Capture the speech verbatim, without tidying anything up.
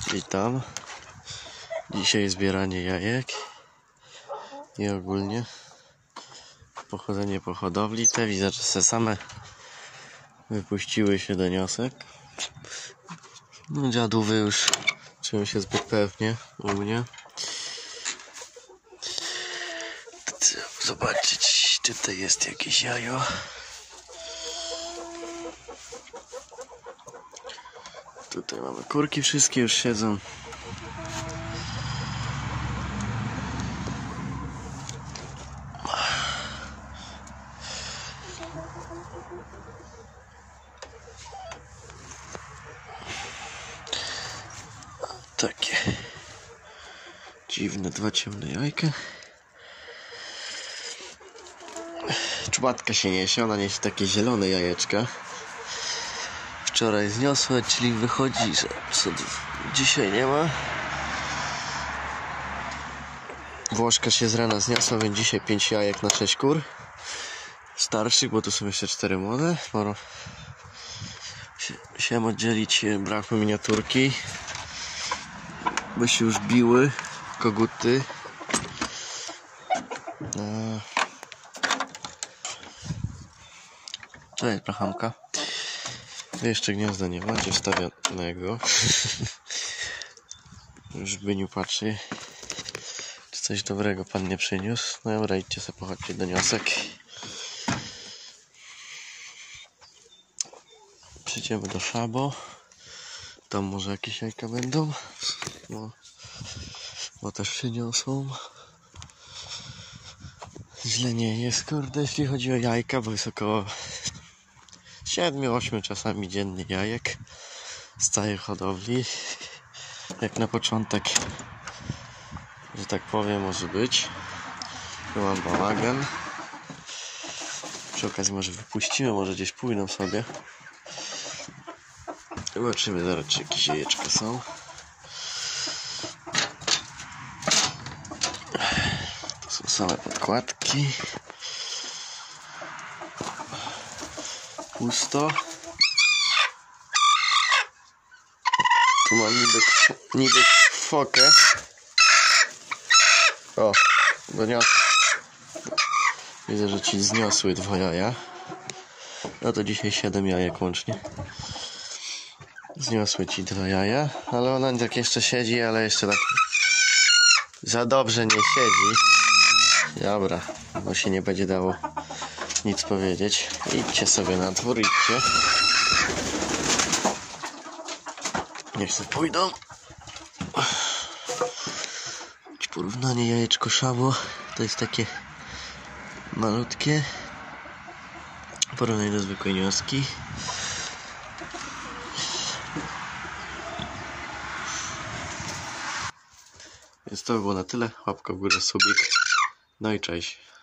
Witam. Dzisiaj zbieranie jajek i ogólnie pochodzenie po hodowli. Te widzę, że se same wypuściły się do niosek. No, dziadówy już czują się zbyt pewnie u mnie. Trzeba zobaczyć, czy to jest jakieś jajo. Tutaj mamy kurki, wszystkie już siedzą. Takie dziwne, dwa ciemne jajka. Czubadka się niesie, ona niesie takie zielone jajeczka. Wczoraj zniosła, czyli wychodzi, że co dzisiaj nie ma. Włoszka się z rana zniosła, więc dzisiaj pięć jajek na sześć kur. Starszych, bo tu są jeszcze cztery młode. Sporo się, się oddzielić, brakło miniaturki. Bo się już biły koguty. To jest brachanka. Jeszcze gniazda nie macie wstawionego. Już Byniu patrzy, czy coś dobrego pan nie przyniósł. No dobra, idźcie sobie, pochodźcie do niosek. Przyjdziemy do Szabo. Tam może jakieś jajka będą. No, bo też przyniosą. Źle nie jest, kurde, jeśli chodzi o jajka, bo jest około siedem osiem czasami dziennie jajek z całej hodowli. Jak na początek, że tak powiem, może być. Tu mam bałagan. Przy okazji może wypuścimy, może gdzieś pójdą sobie. Zobaczymy zaraz, czy jakieś jajeczka są. To są same podkładki. Pusto. Tu mam niby, niby fokę. O, doniosły. Widzę, że ci zniosły dwa jaja. No to dzisiaj siedem jajek łącznie. Zniosły ci dwa jaja, ale ona tak jeszcze siedzi, ale jeszcze tak za dobrze nie siedzi. Dobra, bo się nie będzie dało nic powiedzieć. Idźcie sobie na dwór, idźcie. Niech sobie pójdą. Porównanie jajeczko Szabo. To jest takie malutkie. Porównanie do zwykłej nioski. Więc to by było na tyle. Łapka w górę, subik. No i cześć.